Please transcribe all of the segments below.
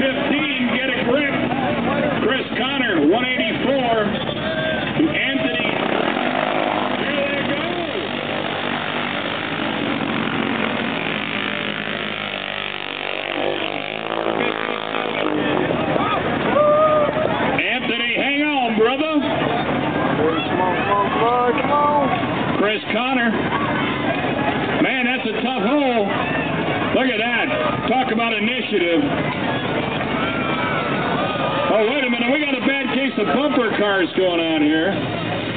115, get a grip. Chris Connor, 184. To Anthony. There they go. Anthony, hang on, brother. Come on. Chris Connor. Man, that's a tough hole. Look at that. Talk about initiative. Oh, wait a minute. We got a bad case of bumper cars going on here.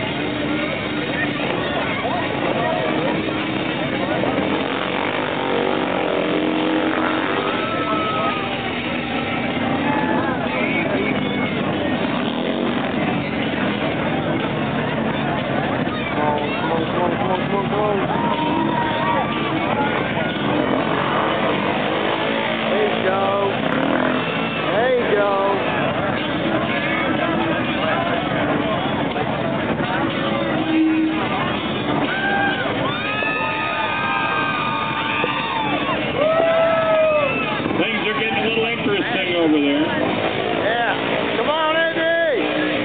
Interesting over there. Yeah. Come on, Andy.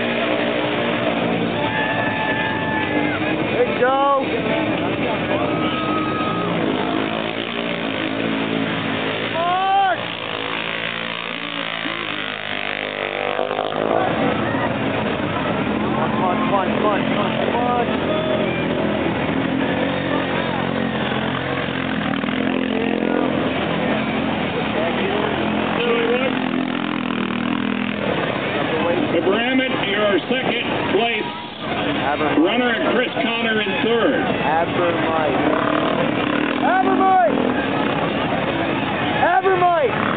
There you go. Come on. Abrahamit, your second place runner, and Chris Connor in third. Abermite.